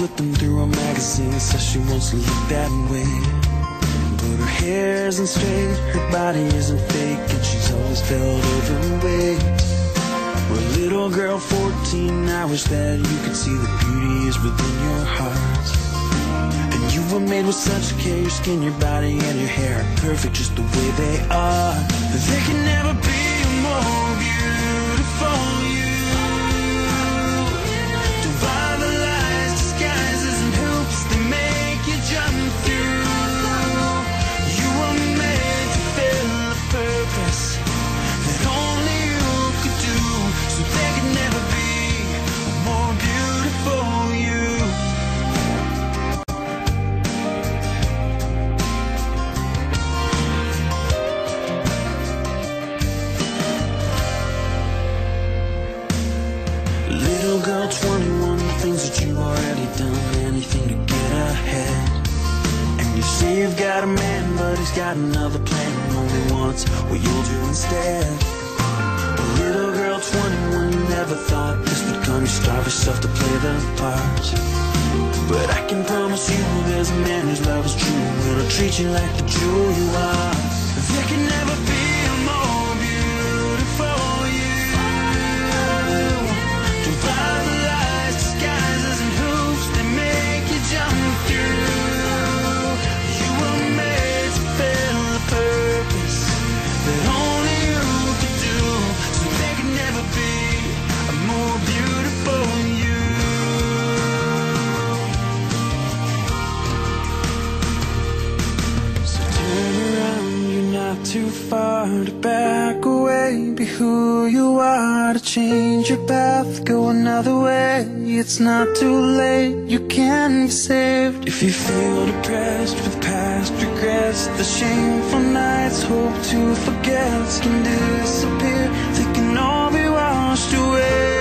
flipping through her magazine, says she wants to look that way. But her hair isn't straight, her body isn't fake, and she's always felt overweight. Well, little girl, 14, I wish that you could see the beauty is within your heart. And you were made with such care, your skin, your body, and your hair are perfect just the way they are. There can never be a more beautiful you. Don't buy the lies, disguises, and hoops they make you jump through. You were made to fill a purpose that only you could do. So there could never be a more beautiful you. Little girl, 21, the things that you've already done, anything to get ahead. And you say you've got a man, but he's got another plan, only wants what you'll do instead. But little girl, 21, you never thought this would come. You starve yourself to play the part. But I can promise you there's a man whose love is true, and he'll treat you like the jewel you are. There can never be a more beautiful you. Don't buy the lies, disguises, and hoops that make you jump through. You were made to fill a purpose that only you could do. So there can never be a more beautiful you. So turn around, you're not too far to back away. Be who you are, to change your path, go another way. It's not too late, you can be saved. If you feel depressed with past regrets, the shameful nights, hope to forget can disappear. They can all be washed away.